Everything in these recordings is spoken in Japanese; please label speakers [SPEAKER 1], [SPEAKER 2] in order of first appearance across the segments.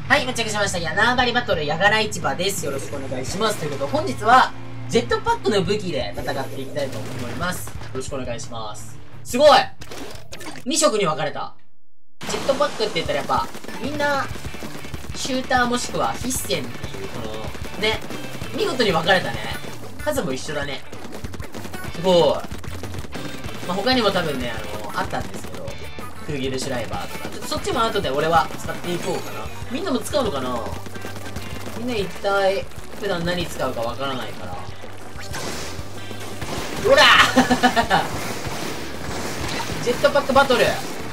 [SPEAKER 1] はい、到着しました。縄張りバトル、ヤガラ市場です。よろしくお願いします。ということで、本日は、ジェットパックの武器で戦っていきたいと思います。よろしくお願いします。すごい !2 色に分かれた。ジェットパックって言ったらやっぱ、みんな、シューターもしくは必戦っていう、この、ね、見事に分かれたね。数も一緒だね。すごい。まあ、他にも多分ね、あったんですけど、クーゲルシュライバーとか、ちょっとそっちも後で俺は使っていこうかな。みんなも使うのかな？みんな一体、普段何使うかわからないから。ほらジェットパックバトル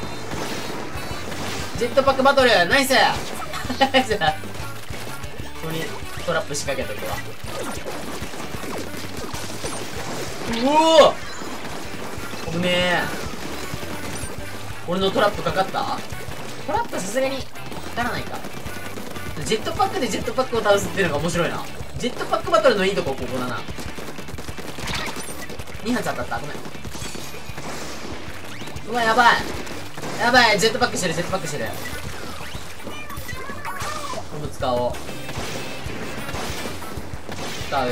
[SPEAKER 1] ジェットパックバトルナイスナイスここにトラップ仕掛けとくわ。うお危ねえ。俺のトラップかかった？トラップさすがにかからないか。ジェットパックでジェットパックを倒すっていうのが面白いな。ジェットパックバトルのいいとこここだな。2発当たった。ごめん。うわ、やばいやばい。ジェットパックしてる、ジェットパックしてる。これも使おう。使う。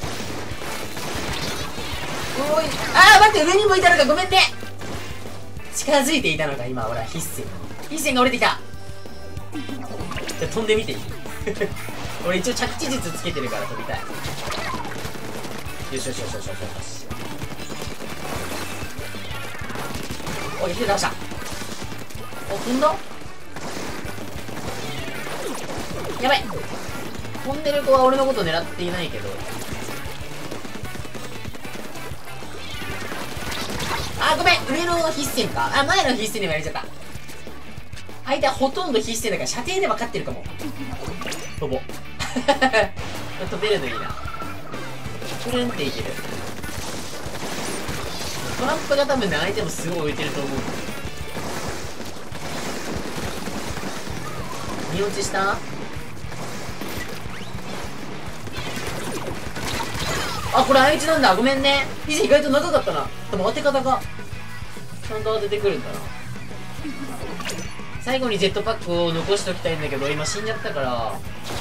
[SPEAKER 1] おい、あー待って、上にもいたのか。ごめんね。近づいていたのか、今。俺は必戦が降りてきた。じゃあ飛んでみていい俺一応着地術つけてるから飛びたい。よしよしよしよしよしよし。おい、手倒した。お、飛んだ。やばい。飛んでる子は俺のこと狙っていないけど。あ、ごめん。上の必戦か。あ、前の必戦にもやれちゃった。相手はほとんど必戦だから射程で分かってるかも。飛ぼう飛べるのいいな。くるんっていける。トランプが多分ね、相手もすごい浮いてると思う。見落ちした。あ、これ相打ちなんだ。ごめんね。意外と長かったな。でも当て方がちゃんと当ててくるんだな。最後にジェットパックを残しときたいんだけど、今死んじゃったから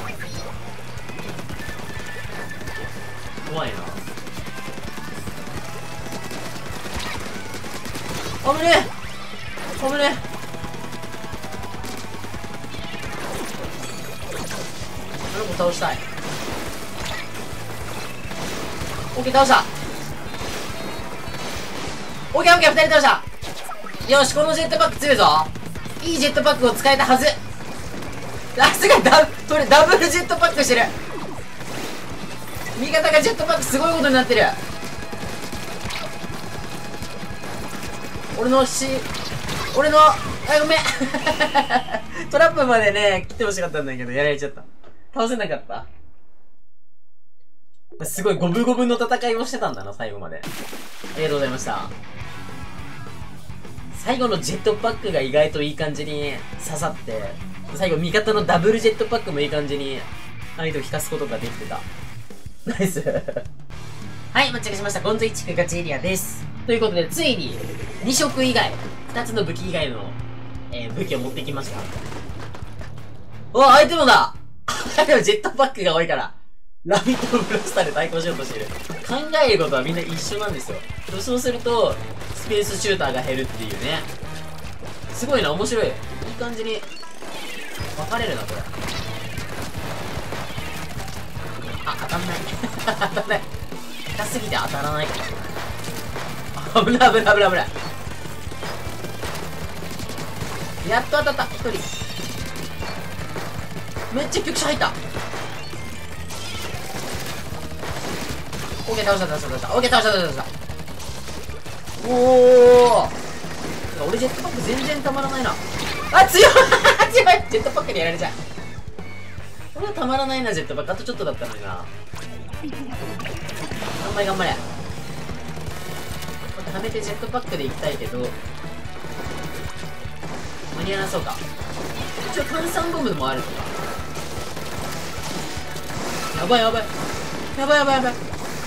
[SPEAKER 1] 怖いな。危ねえ危ねえ。あの子倒したい。オッケー、倒した。オッケーオッケー、2人倒した。よし、このジェットパック強いぞ。いいジェットパックを使えたはず。さすがダブルジェットパックしてる。味方がジェットパックすごいことになってる。俺のあ、ごめんトラップまでね来てほしかったんだけどやられちゃった。倒せなかった。すごい五分五分の戦いをしてたんだな、最後まで。ありがとうございました。最後のジェットパックが意外といい感じに刺さって、最後味方のダブルジェットパックもいい感じに相手を引かすことができてた。ナイスはい、到着しました。ゴンゾイ地区ガチエリアです。ということで、ついに2色以外、2つの武器以外の、武器を持ってきました。お、相手もだでもジェットパックが多いから、ラビットブロスターで対抗しようとしてる。考えることはみんな一緒なんですよ。そうすると、スペースシューターが減るっていうね。すごいな、面白い。いい感じに、分かれるな、これ。あ、当たんない。当たんない。下手すぎて当たらないから。危ない危ない危ない危ない。やっと当たった、一人。めっちゃ局所入った。オッケー、倒した倒した倒した。オッケー、倒した倒した倒した。おお。俺ジェットパック全然たまらないな。あ、強い強い。ジェットパックにやられちゃう。俺はたまらないな、ジェットパック。あとちょっとだったのにな。頑張れ頑張れ。こうやってはめてジェットパックで行きたいけど間に合わなそうか。一応炭酸ボムもあるとか。やばいやばいやばいやばいやばい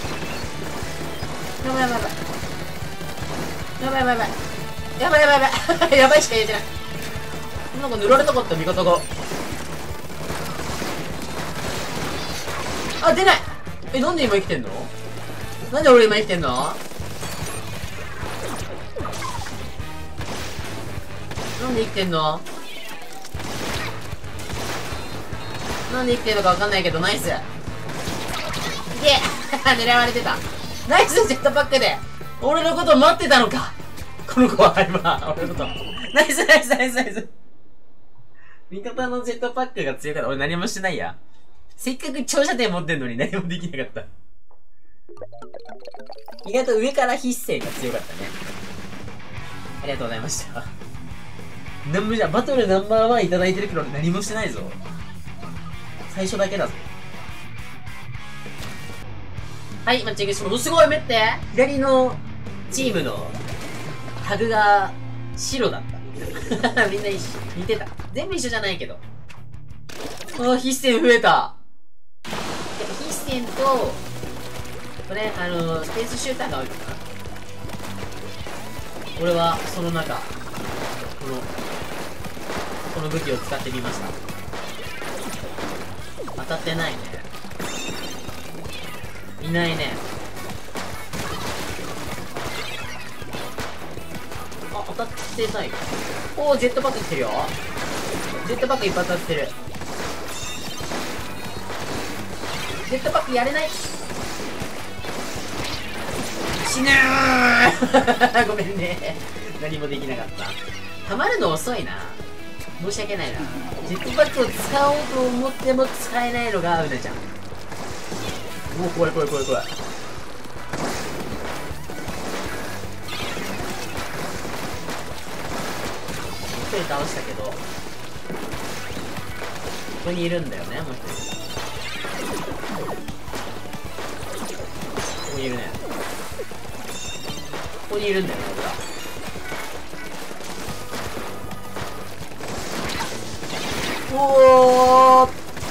[SPEAKER 1] やばいやばいやばいやばいやばいやばいやばいやばいやばいやばいしか言えてない。なんか塗られたかった味方が。 あ、出ない。え、なんで今生きてんの？なんで俺今生きてんの？なんで生きてんの？なんで生きてんのかわかんないけど、ナイス。いけ狙われてた。ナイスジェットパックで俺のこと待ってたのか。この子は今、俺のこと。ナイスナイスナイスナイス。味方のジェットパックが強かった。俺何もしてないや。せっかく長射程持ってんのに何もできなかった。意外と上から必戦が強かったね。ありがとうございました。なんもじゃ、バトルナンバーワンいただいてるけど何もしてないぞ。最初だけだぞ。はい、マッチングします。すごい、待って。左のチームのタグが白だった。みんな一緒。似てた。全部一緒じゃないけど。あ、必戦増えた。必戦と、これ、スペースシューターがあるかな。俺は、その中、この武器を使ってみました。当たってないね。いないね。あ、当たってない。おー、ジェットパック来てるよ。ジェットパックいっぱい当たってる。ジェットパックやれない。死ぬーごめんね。何もできなかった。溜まるの遅いな。申し訳ないな。ジェットパックを使おうと思っても使えないのがうなちゃん。もう怖い怖い怖い怖い。一人倒したけど、ここにいるんだよね、もう一人。ここにいるね。ここにいるんだよね、俺は。おーおー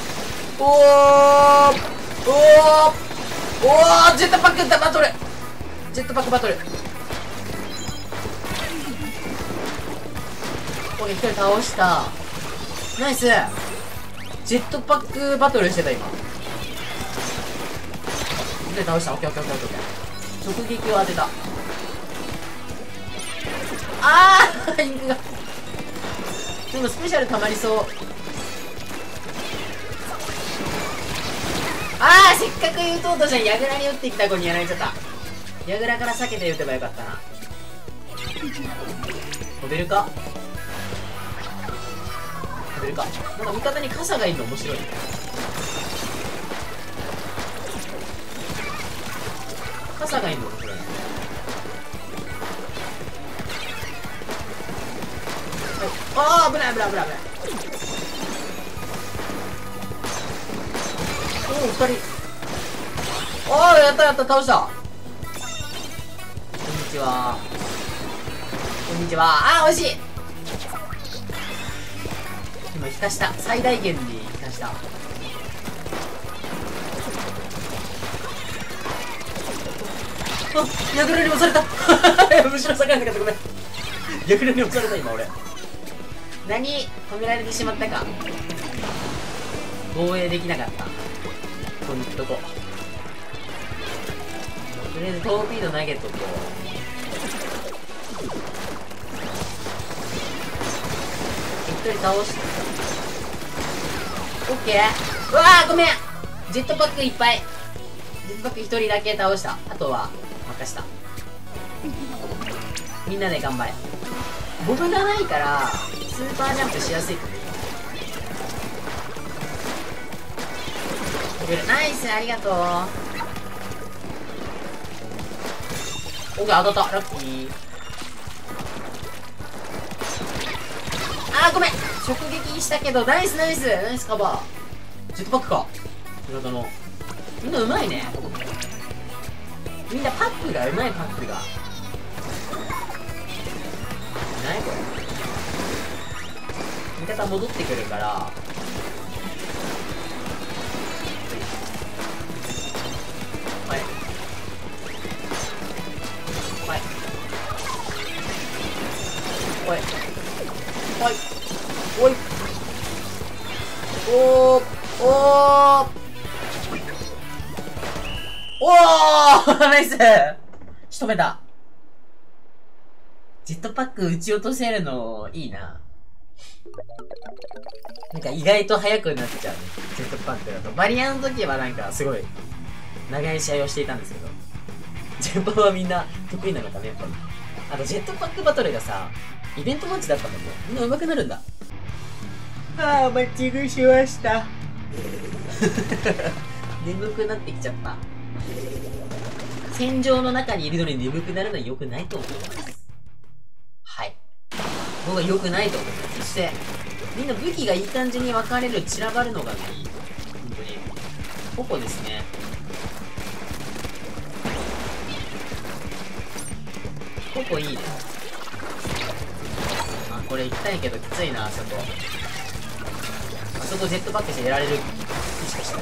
[SPEAKER 1] おーおージェットパックバトルジェットパックバトル。これ一人倒した。ナイス。ジェットパックバトルしてた今。一人倒した。オッケーオッケーオッケーオッケー。直撃を当てた。あーインクが。でもスペシャル溜まりそう。あーせっかく撃とうとしたらヤグラに撃ってきた子にやられちゃった。ヤグラから避けて撃てばよかったな。飛べるか飛べるか。なんか味方に傘がいるの面白いね。傘がいるの面白いね。ああ危ない危ない危ない危ない。おお2人。おおやったやった倒した。こんにちはこんにちは。あー惜しい。今引かした。最大限に引かした。あヤグラに押された後ろ下がらなかったごめん。ヤグラに押された今俺。何止められてしまったか。防衛できなかった。ここに行くとこ。とりあえずトーピード投げとこう。一人倒して。オッケー。うわーごめん。ジェットパックいっぱい。ジェットパック一人だけ倒した。あとは任した。みんなで頑張れ。ボブがないからスーパージャンプしやすいかも。ナイスありがとう。オッケー当たった。ラッキー。あーごめん直撃したけどナイスナイスナイスカバー。ジェットパックか。味方のみんなうまいね。みんなパックがうまい。パックが何これ。味方戻ってくるからはいはいおいおいおいおーおーおーナイス仕留めた。ジェットパック撃ち落とせるの、いいな。なんか意外と速くなっちゃうね。ジェットパックだと。バリアの時はなんかすごい、長い試合をしていたんですけど。ジェットはみんな得意なのかね、やっぱり。あと、ジェットパックバトルがさ、イベントマッチだったんだもん。みんな上手くなるんだ。ああ、マッチングしました。眠くなってきちゃった。戦場の中にいるのに眠くなるのは良くないと思います。はい。僕は良くないと思います。そして、みんな武器がいい感じに分かれる、散らばるのがいい。本当に。ここですね。ここいいね。あ、これ行きたいけどきついな、あそこ。あそこジェットパックしてやられる気しかしない。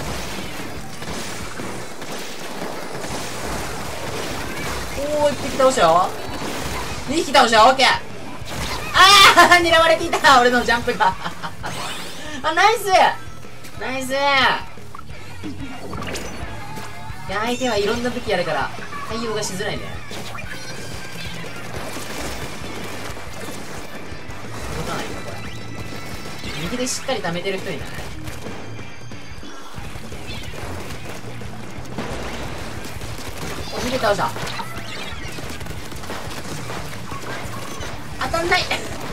[SPEAKER 1] おー、1匹倒したよ。2匹倒したよ、オッケー。あー狙われていた俺のジャンプがあ、ナイスナイス。いや、相手はいろんな武器あるから、対応がしづらいね。動かないか、これ。右でしっかり溜めてる人いない？お、右で倒した。当たんない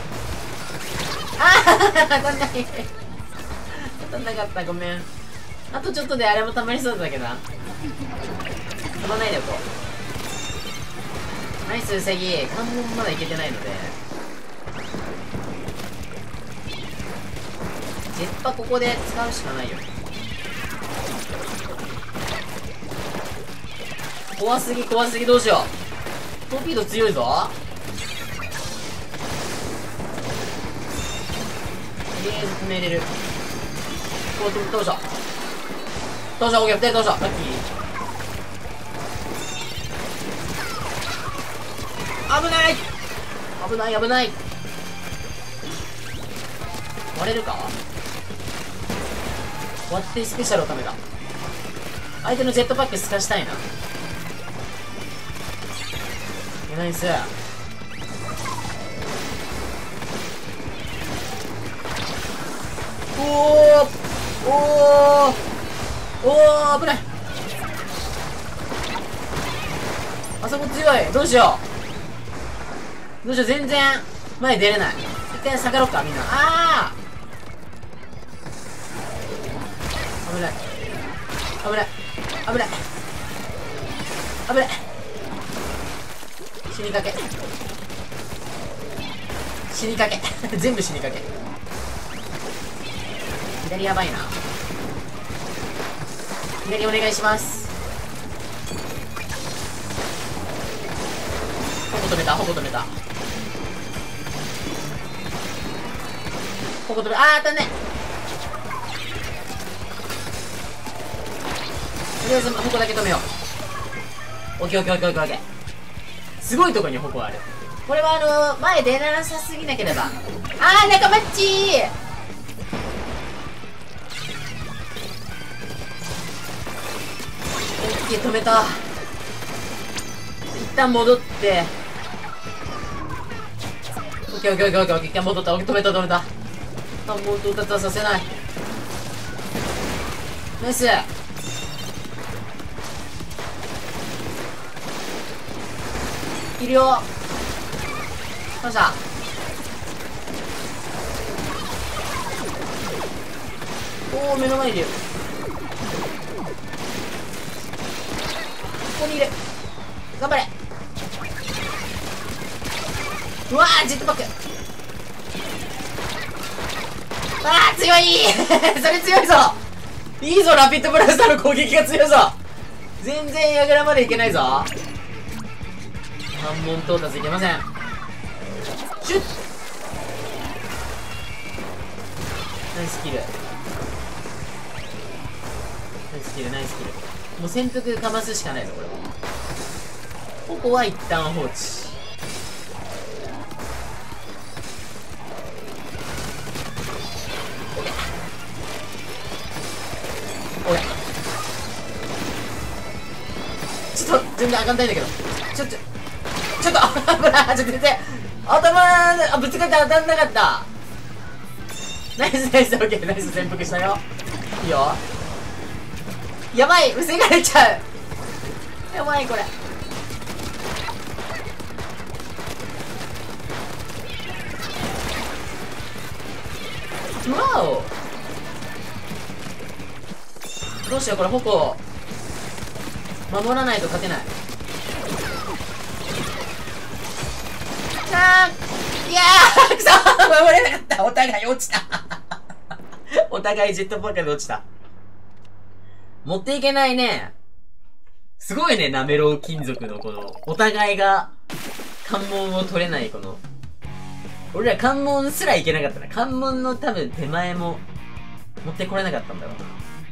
[SPEAKER 1] 当たんない当たんなかった、ごめん。あとちょっとであれも溜まりそうだけどな。飛ばないでおこう。ナイスウサギ。関門まだいけてないので、ジェッパここで使うしかないよね。怖すぎ怖すぎ、どうしよう。トーピード強いぞ。とりあえず止めれる。こう、倒した。倒した、オーケー、2人倒した。ラッキー。危ない危ない危ない。割れるか。割ってスペシャルをためだ。相手のジェットパック透かしたいな。ナイス。おーおーおー、危ない。あそこ強い。どうしようどうしよう。全然前出れない。一回下がろうか、みんな。あー危ない危ない危ない危ない。死にかけ死にかけ全部死にかけ。左やばいな。左お願いします。矛止めた、矛止めた。矛止め、あー当たんね。とりあえず矛だけ止めよう。オッケーオッケーオッケーオッケー。すごいとこに矛ある。これは前出なさすぎなければ。あー仲間っちー。オッケー止めた。一旦戻って。オッケーオッケーオッケーオッケーオッケー。一旦戻った。オッケー止めた止めた。あ、もう到達はさせない。ナイス。いるよ。どうした。おお、目の前にいる。ここにいる。頑張れ。うわー、ジェットパック。あー強いそれ強いぞ。いいぞ、ラピッドブラスターの攻撃が強いぞ。全然矢倉までいけないぞ。関門到達いけません。シュッ。ナイスキル。ナイスキルナイスキル。もう潜伏かますしかないぞこれは。ここは一旦放置。おやちょっと全然上がんないんだけど、ちょっと危ない。全然頭ぶつかって当たんなかった。ナイスナイス、オッケー、ナイス、潜伏したよ。いいよ。やばい、防がれちゃう。やばいこれ。わお、どうしようこれ、矛守らないと勝てない。いやー、くそー、守れなかった。お互い落ちたお互いジェットパックで落ちた。持っていけないね。すごいね、なめろう金属のこの、お互いが関門を取れないこの、俺ら関門すらいけなかったな。関門の多分手前も持ってこれなかったんだろうな。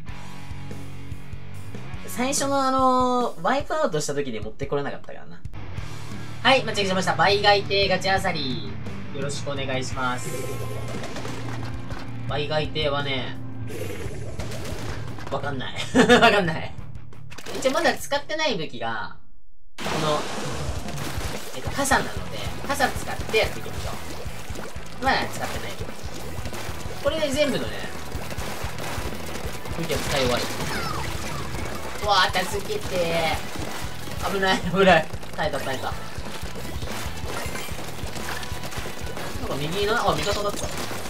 [SPEAKER 1] 最初のワイプアウトした時で持ってこれなかったからな。はい、間違えました。倍外定ガチあさり。よろしくお願いします。倍外定はね、わかんない。わかんない。一応まだ使ってない武器が、この、傘なので、傘使ってやっていきましょう。まだ使ってない武器。これで全部のね、武器を使い終わり。うわー、助けてー。危ない、危ない。耐えた、耐えた。なんか右の、あ、味方だった。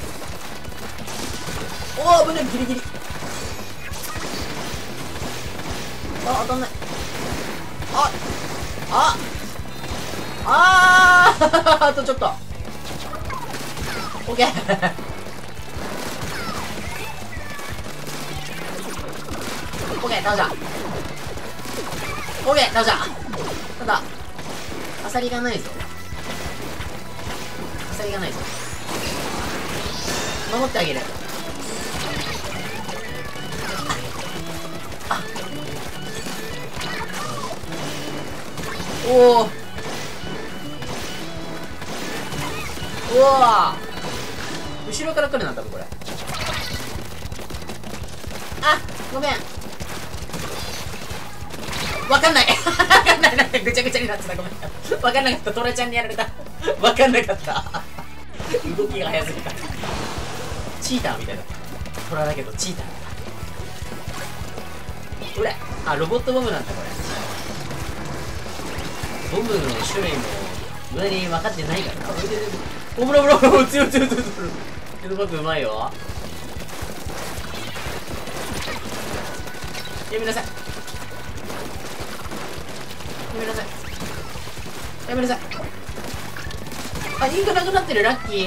[SPEAKER 1] おー、危ない、ギリギリ。あ、当たんない。あとちょっと。オッケー。オッケー、倒した。オッケー、倒した。ただ、アサリがないぞ。アサリがないぞ。守ってあげる。おお、うわー、後ろから来るな、多分これ。あ、ごめん。わかんない。わかんない。なんかぐちゃぐちゃになってた。ごめん。わかんなかった。トラちゃんにやられた。わかんなかった。動きが早すぎた。チーターみたいだった。トラだけどチーターみたい。これ、あ、ロボットボムなんだ、これ。ボムの種類も無駄に分かってないからな。おもろおもろ、強い強い強い強い。ヘドバッグうまいよ。やめなさい、やめなさい、やめなさい。あ、インクなくなってる。ラッキー。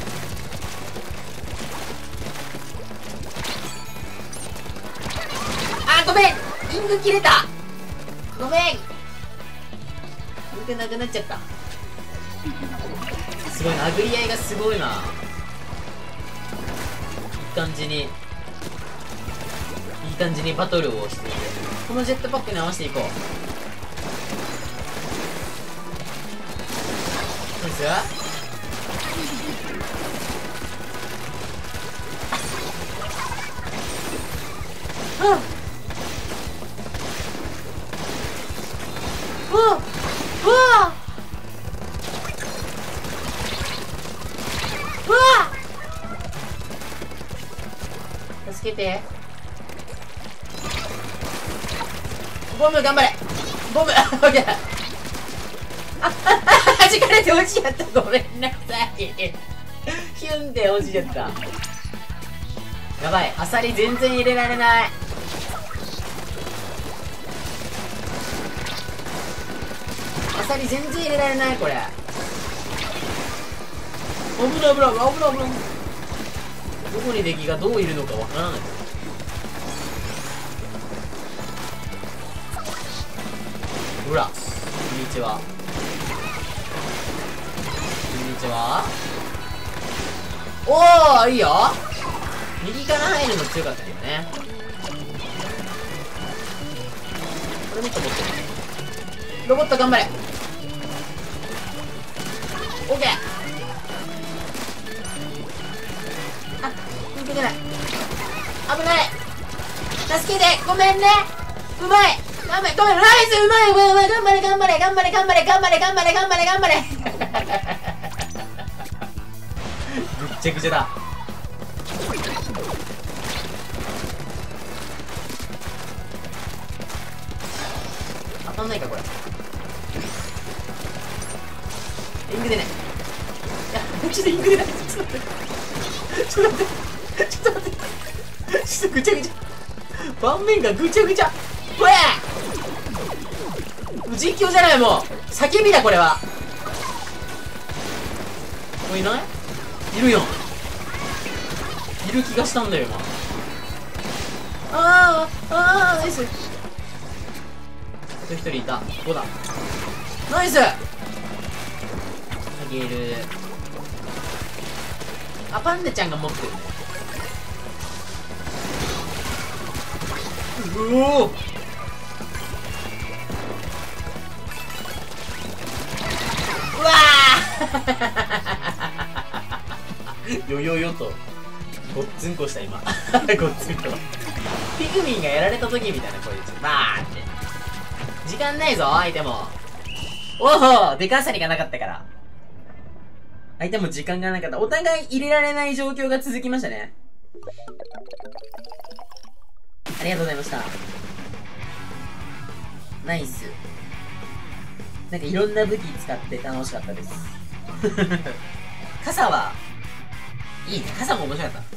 [SPEAKER 1] あ、ごめん、インク切れた。ごめん、インクなくなっちゃった。すごいな、殴り合いがすごいな。いい感じに、いい感じにバトルをしている。このジェットパックに合わせていこう。どうです？はっ助けて。ボム頑張れ。ボムオッケー。あ、弾かれて落ちちゃった。ごめんなさい。ヒュンで落ちちゃった。やばい、アサリ全然入れられない。アサリ全然入れられない。これ危ない危ない危ない危ない危ない。どこに敵がどういるのかわからない。ほら、こんにちは。こんにちは。おー、いいよ。右から入るの強かったけどね。これもっと持ってる。ロボット頑張れ。オッケー。あ、抜けてない。危ない。助けて、ごめんね。うまい。 ナイス、うまい、頑張れ、頑張れ、頑張れ、頑張れ、頑張れ、頑張れ、頑張れ、頑張れ。ぐっちゃぐちゃだ。当たんないか、これ。インク出ない。いや、ちょっとインク出ない。ちょっと待って。ちょっと待って。ちょっと待って。ちょっとぐちゃぐちゃ。盤面がぐちゃぐちゃ。これ実況じゃない、もう叫びだ、これは。もういない？いるよ。いる気がしたんだよ、今。ナイス。あと一人いた。ここだ。ナイス。あげる。あ、パンダちゃんが持ってるね。うおー、うわーよよよとごっつんこした今。ごっつんこ。ピグミンがやられた時みたいな声でバーって。時間ないぞ相手も。おお、でかさりがなかったから。相手も時間がなかった。お互い入れられない状況が続きましたね。ありがとうございました。ナイス。なんかいろんな武器使って楽しかったです。傘はいいね。傘も面白かった。